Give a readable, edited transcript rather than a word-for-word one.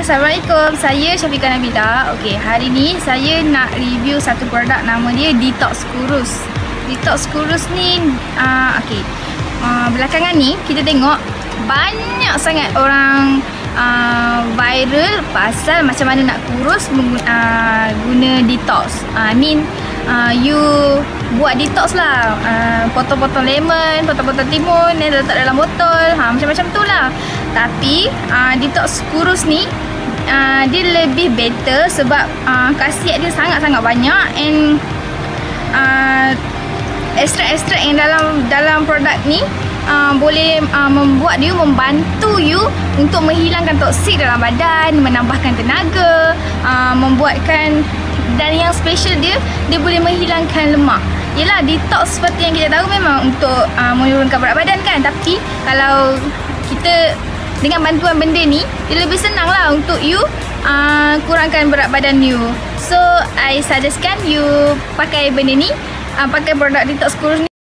Assalamualaikum, saya Syafiqah Nabila. Okey, hari ni saya nak review satu produk, nama dia Detox Kurus. Detox Kurus ni belakangan ni kita tengok banyak sangat orang viral pasal macam mana nak kurus guna detox. You buat detox lah, potong-potong lemon, potong-potong timun, letak dalam botol, macam-macam tu lah. Tapi detox kurus ni dia lebih better sebab khasiat dia sangat-sangat banyak, and ekstrak-ekstrak yang dalam produk ni boleh membuat you, membantu you untuk menghilangkan toksik dalam badan, menambahkan tenaga, membuatkan, dan yang special dia boleh menghilangkan lemak. Yelah, detox seperti yang kita tahu memang untuk menurunkan berat badan kan, tapi kalau kita dengan bantuan benda ni, dia lebih senang lah untuk you kurangkan berat badan you. So I suggestkan you pakai benda ni, pakai produk Detox Kurus ni.